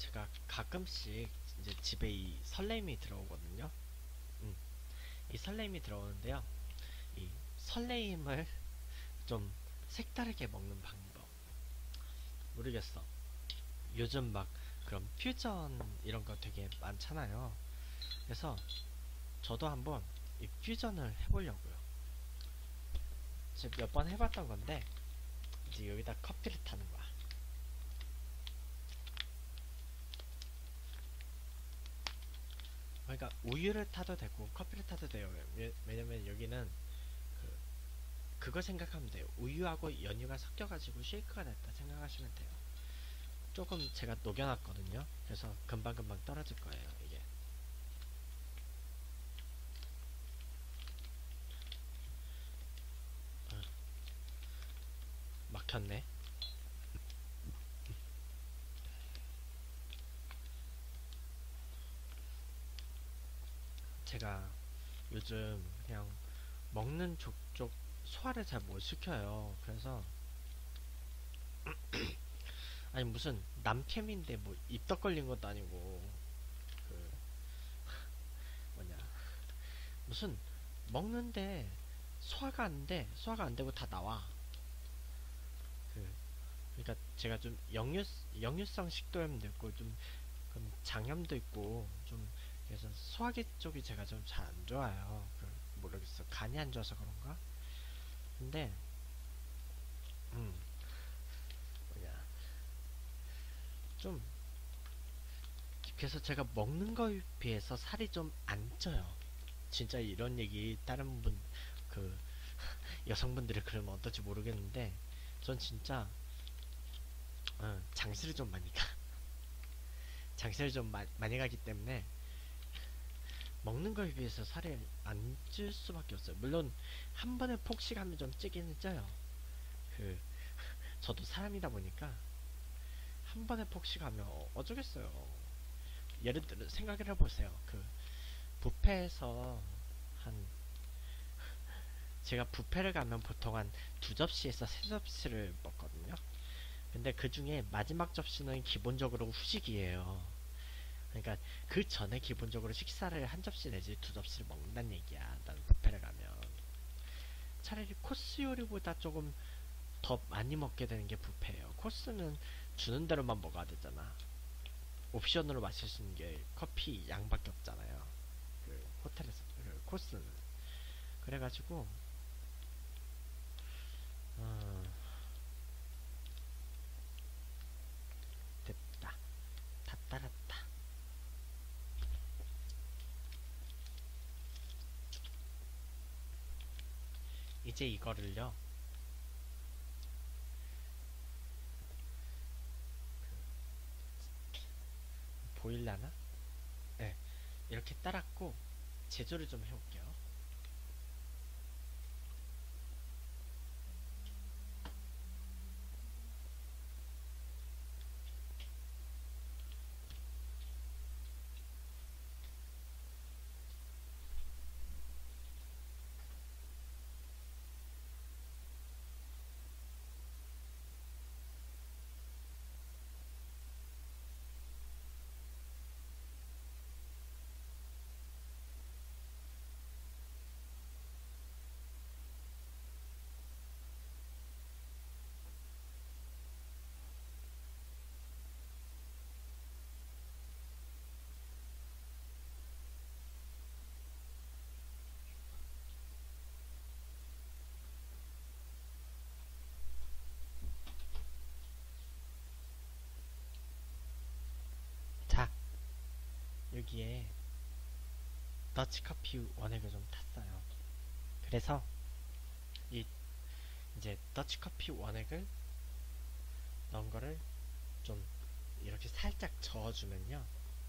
제가 가끔씩 이제 집에 이 설레임이 들어오거든요. 음, 이 설레임이 들어오는데요. 이 설레임을 좀 색다르게 먹는 방법. 모르겠어. 요즘 막 그런 퓨전 이런 거 되게 많잖아요. 그래서 저도 한번 이 퓨전을 해보려고요. 지금 몇 번 해봤던 건데, 이제 여기다 커피를 타는 거야. 그러니까 우유를 타도 되고 커피를 타도 돼요. 왜냐면 여기는 그거 생각하면 돼요. 우유하고 연유가 섞여가지고 쉐이크가 됐다 생각하시면 돼요. 조금 제가 녹여놨거든요. 그래서 금방금방 떨어질 거예요, 이게. 어, 막혔네. 제가 요즘 그냥 먹는 족족 소화를 잘 못 시켜요. 그래서 아니 무슨 남캠인데 뭐 입덕 걸린 것도 아니고 그 뭐냐 무슨 먹는데 소화가 안 돼. 소화가 안 되고 다 나와. 그 그러니까 제가 좀 역류성 식도염도 있고 좀 장염도 있고 좀 그래서 소화기 쪽이 제가 좀 잘 안 좋아요. 모르겠어. 간이 안 좋아서 그런가? 근데 음 뭐냐 좀 그래서 제가 먹는 거에 비해서 살이 좀 안 쪄요. 진짜 이런 얘기 다른 분 그 여성분들이 그러면 어떨지 모르겠는데 전 진짜 장시를 좀 많이 가. 장시를 좀 많이 가기 때문에 먹는 거에 비해서 살이 안 찔 수밖에 없어요. 물론 한 번에 폭식하면 좀 찌기는 쪄요. 그 저도 사람이다 보니까 한 번에 폭식하면 어쩌겠어요. 예를 들어 생각을 해보세요. 그 뷔페에서 한 제가 뷔페를 가면 보통 한 두 접시에서 세 접시를 먹거든요. 근데 그 중에 마지막 접시는 기본적으로 후식이에요. 그러니까 그 전에 기본적으로 식사를 한 접시 내지 두 접시를 먹는다는 얘기야. 나는 뷔페를 가면 차라리 코스 요리보다 조금 더 많이 먹게 되는 게 뷔페예요. 코스는 주는 대로만 먹어야 되잖아. 옵션으로 마실 수 있는 게 커피 양밖에 없잖아요. 그 호텔에서 그 코스는 그래가지고 어, 됐다 다 따랐다. 이제 이거를요 보일라나? 네 이렇게 따랐고 제조를 좀 해볼게요. 자 여기에 더치커피 원액을 좀 탔어요. 그래서 이 이제 더치커피 원액을 넣은 거를 좀 이렇게 살짝 저어주면요.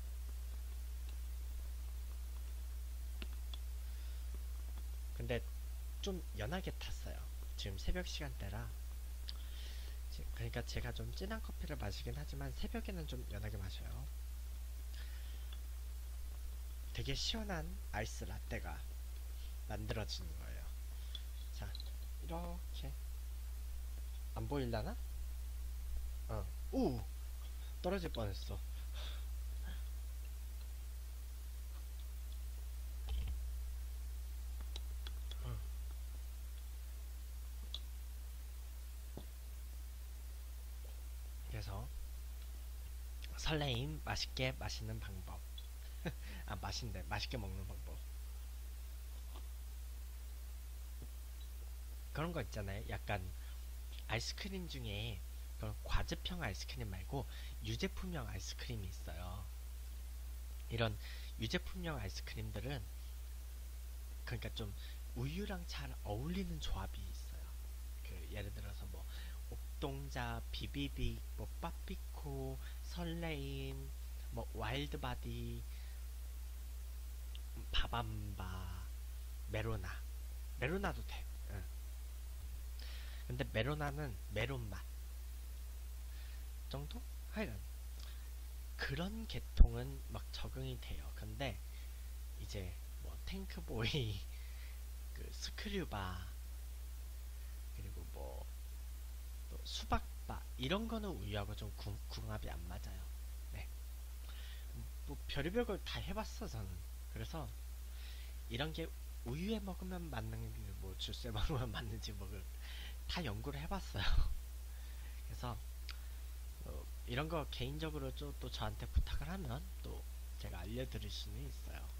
근데 좀 연하게 탔어요. 지금 새벽 시간대라. 그러니까 제가 좀 진한 커피를 마시긴 하지만 새벽에는 좀 연하게 마셔요. 되게 시원한 아이스 라떼가 만들어지는 거예요. 자, 이렇게 안 보일라나? 오! 떨어질 뻔했어. 설레임, 맛있게 마시는 방법. 아, 맛있게 먹는 방법. 그런 거 있잖아요. 약간 아이스크림 중에 그런 과즙형 아이스크림 말고 유제품형 아이스크림이 있어요. 이런 유제품형 아이스크림들은 그러니까 좀 우유랑 잘 어울리는 조합이 있어요. 그 예를 들어서 뭐 옥동자, 비비빅, 뭐 빠삐코, 설레임, 뭐 와일드바디, 바밤바, 메로나. 메로나도 돼. 응. 근데 메로나는 메론 맛 정도? 하여간 그런 계통은 막 적응이 돼요. 근데 이제 뭐 탱크보이, 그 스크류바, 그리고 뭐 또 수박바 이런 거는 우유하고 좀 궁합이 안 맞아요. 네. 뭐 별의별 걸 다 해봤어 저는. 그래서 이런 게 우유에 먹으면 맞는 게 뭐 주스에 먹으면 맞는지 뭐 다 연구를 해봤어요. 그래서 이런 거 개인적으로 또 저한테 부탁을 하면 또 제가 알려드릴 수는 있어요.